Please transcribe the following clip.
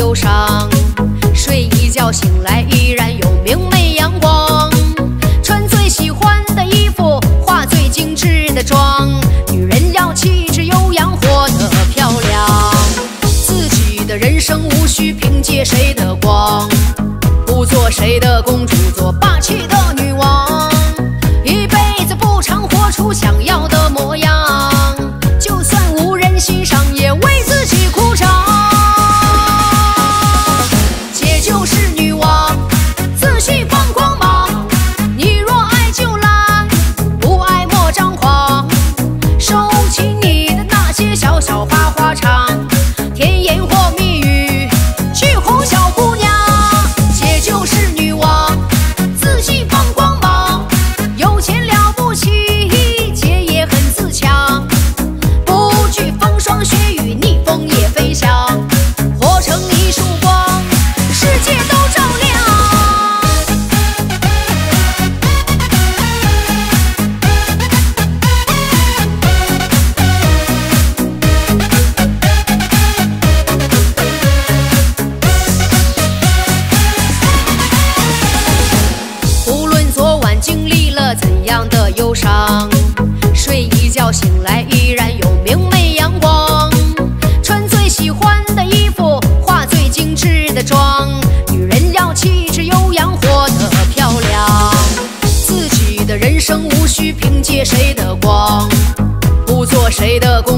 忧伤。睡一觉醒来依然有明媚阳光，穿最喜欢的衣服，化最精致的妆。女人要气质悠扬，活得漂亮。自己的人生无需凭借谁的光，不做谁的公主，做霸气的女王。一辈子不常活出想要的模样，就算无人欣赏，也为自己鼓掌。姐就是女王，自信放光芒。你若爱就来，不爱莫张狂。收起你的那些小小花花肠，甜言或蜜语去哄小姑娘。姐就是女王，自信放光芒。有钱了不起，姐也很自强，不惧风霜雪雨，逆风也飞翔。活成一束光，世界都照亮。无论昨晚经历了怎样的忧伤，睡一觉醒来依然有明媚阳光。穿最喜欢的衣服，化最精致的妆。女人要气质悠扬，活得漂亮。自己的人生无需凭借谁的光，不做谁的公